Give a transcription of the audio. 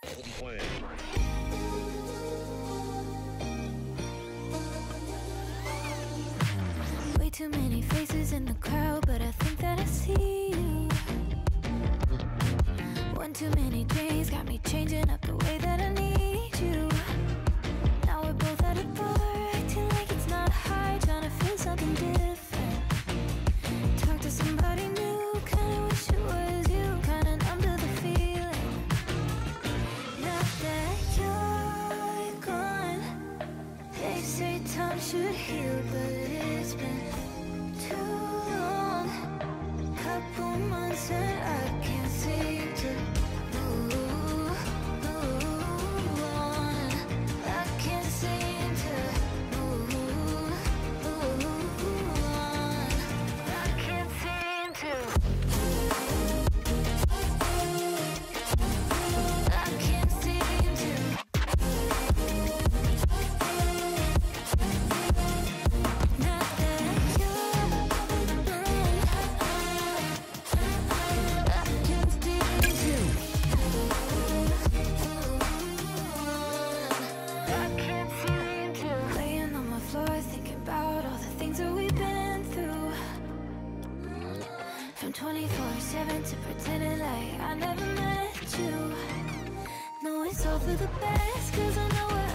Way too many faces in the crowd, but I think that I see you. One too many drinks got me changing up the way that I need you. Now we're both at a bar, acting like it's not hard, trying to feel something different. Talk to somebody new, kinda wish it was you, kinda numb to the feeling. Now that you're gone, they say time should heal, but it's been too long. Couple months and I can't seem to move on. I can't seem to move on. I can't seem to. I can't seem to. Not that you're gone, I can't seem to. I can't seem to. Laying on my floor, thinking about all the things that we've been through. From 24/7 to pretending like I never met you. No, it's all for the best, 'cause I know what